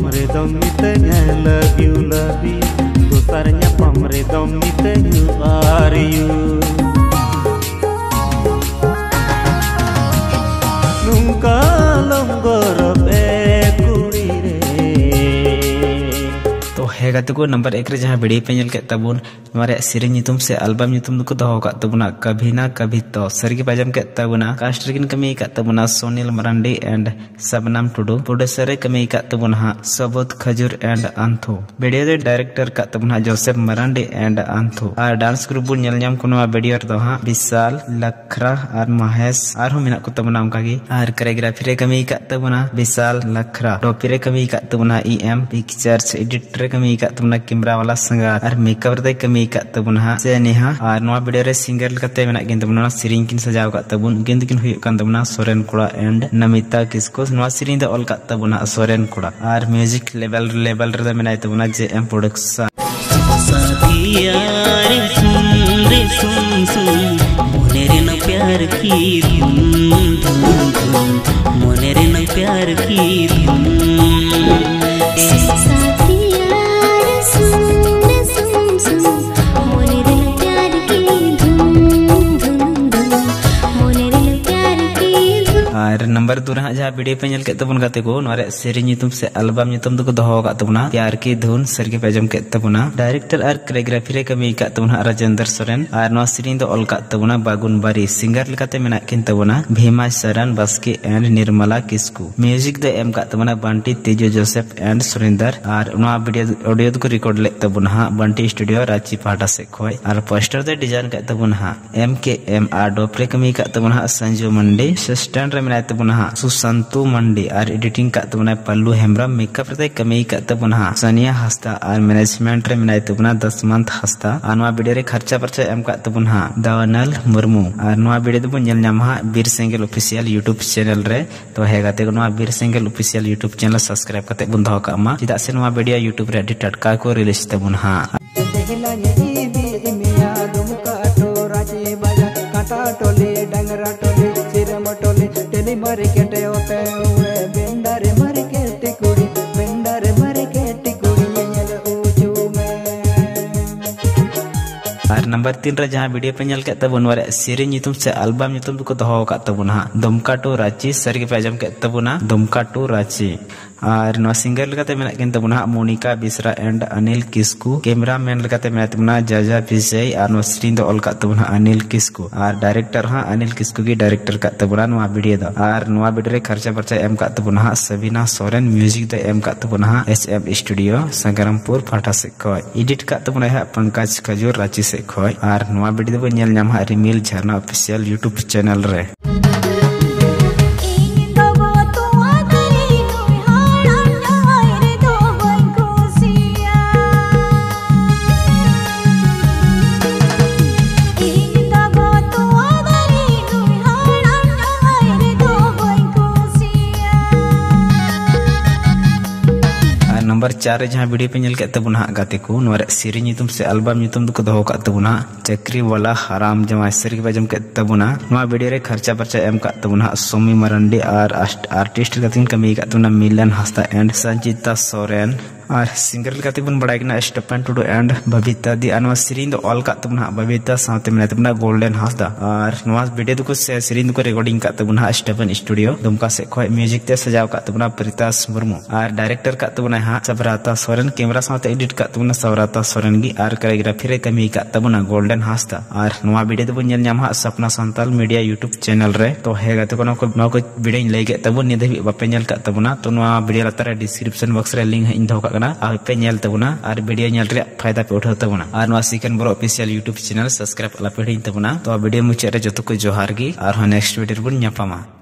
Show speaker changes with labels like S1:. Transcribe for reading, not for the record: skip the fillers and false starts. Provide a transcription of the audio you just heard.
S1: re dom mitanya love you dosarnya pam re dom mitanya are you nunca longgoro be kuri re तो है गाते को number 1 रे जहां वीडियो पे के तबुन हमारे सीरीज नितुम से एल्बम नितुम को दो का तबुना कभी ना कभी तो सरगी पाजम के तबुना कास्ट रिगिन कमी का तबुना सोनिल मरांडी एंड सबनाम टुडू प्रोड्यूसर कमी का तबुना सबोध खजूर एंड आंथो वीडियो दे डायरेक्टर का तबुना जोसेफ मरांडी एंड आंथो और डांस ग्रुप बुन नेल ᱧᱟᱢ कोनवा वीडियो रे दो हां विशाल लखरा और महेश और हम को तबुना उनका की और कोरियोग्राफी रे कमी का तबुना विशाल लखरा टॉपी रे कमी का तबुना ईएम पिक्चर्स एडिटर कमी का तबुना कैमरा वाला संगार और मेकअप रे कमी का तबुना से नेहा और नवा वीडियो रे सिंगर कते मेना किन तबुना सिरिंग किन सजाव का तबुन किन किन हुई कान तबुना सोरेन कोड़ा एंड नमिता किसको नवा सिरिंग दे ऑल का तबुना सोरेन कोड़ा और म्यूजिक लेवल रे मेना तबुना जेएम प्रोडक्शन
S2: साथिया रे सुन मोने रे न प्यार की मोने रे न प्यार की
S1: और नंबर 2 रहा जहां वीडियो पे नल के तबुन गाते को नरे सीरीज नितुम से एल्बम नितुम दो दो का तबुना प्यार की धुन सरगे पेजम के तबुना डायरेक्टर और कोरियोग्राफी रे कमी का तबुना राजेंद्र सोरेन और नवा सीरीज दो ऑल का तबुना बागुन बारी सिंगर लकाते मेना किन तबुना भीमा शरण बस्के एंड निर्मला किस्कू म्यूजिक दे एम का तबुना बंटी तेजो जोसेफ एंड सुरेंद्र और नवा वीडियो ऑडियो को रिकॉर्ड ले तबुना बंटी स्टूडियो रांची पाटा से खोय और पोस्टर दे डिजाइन का तबुना एमकेएम और डोपरे कमी का तबुना संजू मंडी असिस्टेंट रे तबुना सुसंतु मंडी और एडिटिंग का तबुना पल्लू हेम्ब्रम मेकअप रे कमी का तबुना सनिया हस्ता और मैनेजमेंट रे मिनाय तबुना दसमंत हस्ता और नवा वीडियो रे खर्चा परचा एम का तबुना दावनल मुर्मू और नवा वीडियो दबु नेल न्यामा Bir Sengel official YouTube channel रे तो है गाते को नवा Bir Sengel official YouTube channel subscribe करते बुन दो का मा चिदा से नवा वीडियो यूट्यूब रे टटका को रिलीज तबुना
S3: मरिकेटे होते हुए बेंडारे मरिकेटे कुड़ी बेंडारे मरिकेटे कुड़ी ये ऊंचू में
S1: और नंबर 3 रे जहां वीडियो पे नल के तबुन वारे सीरीज नितुम से एल्बम नितुम को दो का तबुना दुमका टू रांची सरगे पेजम के तबुना दुमका टू रांची और नवा सिंगर लगाते मेना किन तबुना मोनिका बिसरा एंड अनिल किस्कू कैमरामैन लगाते मेना तबुना जाजा विजय और नवा सीरीज दो ऑल का तबुना अनिल किस्कू और डायरेक्टर हां अनिल किस्कू की डायरेक्टर का तबुना नवा वीडियो दा और नवा वीडियो रे खर्चा परचा एम का तबुना सबिना सोरेन म्यूजिक द एम का तबुना एसएम स्टूडियो संगरमपुर फाटा से खोय एडिट का तबुना है पंकज खजूर रांची से खोय और नवा वीडियो दो नेल न्याम Rimil Jharna official YouTube channel रे नंबर 4 जहां वीडियो पे नल के तबुना गाते को नवर सीरीज नितुम से एल्बम नितुम को दो का तबुना चक्री वाला हराम जमा सरगे बजम के तबुना नवा वीडियो रे खर्चा परचा एम का तबुना सोमी मरांडी और आर्टिस्ट गतिन कमी का तबुना मिलन हस्ता एंड संचिता सोरेन और सिंगर लगाते बन बड़ाई ना स्टेपन टुडू एंड बबीता दी अनवा सीरीज ऑल का तबुना बबीता साथे में तबुना गोल्डन हस्दा और नवा वीडियो को से सीरीज को रिकॉर्डिंग का तबुना स्टेपन स्टूडियो दुमका से खोय म्यूजिक ते सजाव का तबुना प्रीतास मुर्मू और डायरेक्टर का तबुना हां सबराता सोरेन कैमरा साथे एडिट का तबुना सबराता सोरेन की और कोरियोग्राफी रे कमी का तबुना गोल्डन हस्दा और नवा वीडियो दबु नेल न्याम हा सपना संताल मीडिया यूट्यूब चैनल रे तो है गाते को नको वीडियो ले के तबु ने देबी बापे नेल का तबुना तो नवा वीडियो लतारे डिस्क्रिप्शन बॉक्स रे लिंक इन दो का आ पे नेल तबुना और वीडियो नेल रे फायदा पे उठाव तबुना और नवा सिकन bro official YouTube channel subscribe अला पे तबुना तो वीडियो मुचे रे जतो को जोहार गी और नेक्स्ट वीडियो बुन न्यापामा।